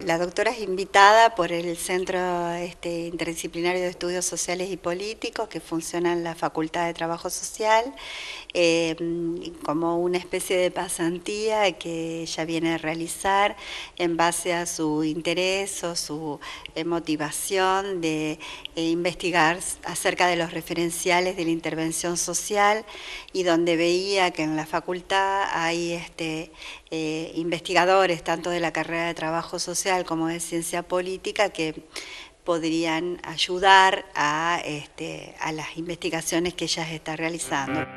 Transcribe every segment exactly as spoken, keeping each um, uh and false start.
La doctora es invitada por el Centro este, Interdisciplinario de Estudios Sociales y Políticos que funciona en la Facultad de Trabajo Social eh, como una especie de pasantía que ella viene a realizar en base a su interés o su eh, motivación de eh, investigar acerca de los referenciales de la intervención social y donde veía que en la facultad hay este, eh, investigadores tanto de la carrera de Trabajo Social como de Ciencia Política que podrían ayudar a, este, a las investigaciones que ella está realizando.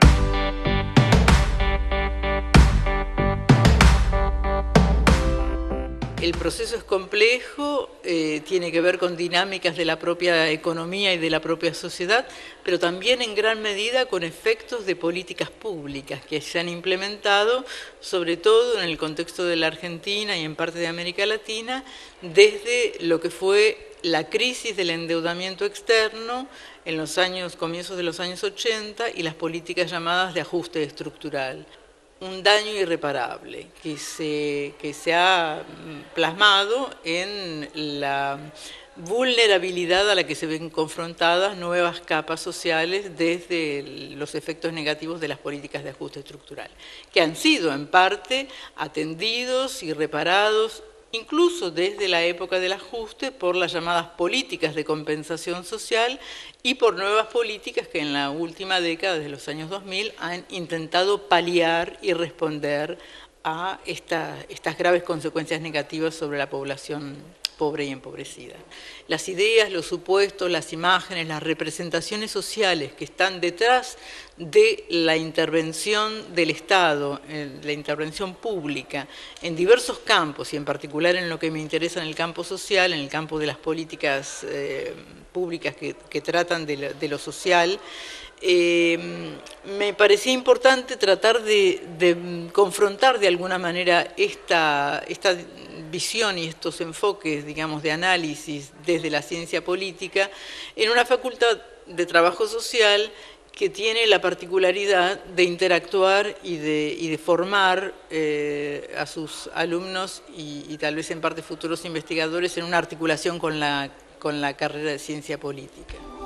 El proceso es complejo, eh, tiene que ver con dinámicas de la propia economía y de la propia sociedad, pero también en gran medida con efectos de políticas públicas que se han implementado, sobre todo en el contexto de la Argentina y en parte de América Latina, desde lo que fue la crisis del endeudamiento externo en los años, comienzos de los años ochenta y las políticas llamadas de ajuste estructural. Un daño irreparable que se, que se ha plasmado en la vulnerabilidad a la que se ven confrontadas nuevas capas sociales desde los efectos negativos de las políticas de ajuste estructural, que han sido en parte atendidos y reparados incluso desde la época del ajuste por las llamadas políticas de compensación social y por nuevas políticas que en la última década, desde los años dos mil, han intentado paliar y responder a esta, estas graves consecuencias negativas sobre la población pobre y empobrecida. Las ideas, los supuestos, las imágenes, las representaciones sociales que están detrás de la intervención del Estado, la intervención pública, en diversos campos, y en particular en lo que me interesa en el campo social, en el campo de las políticas eh, públicas que, que tratan de lo, de lo social, eh, me parecía importante tratar de, de confrontar de alguna manera esta, esta visión y estos enfoques, digamos, de análisis desde la ciencia política en una facultad de trabajo social que tiene la particularidad de interactuar y de, y de formar eh, a sus alumnos y, y tal vez en parte futuros investigadores en una articulación con la, con la carrera de ciencia política.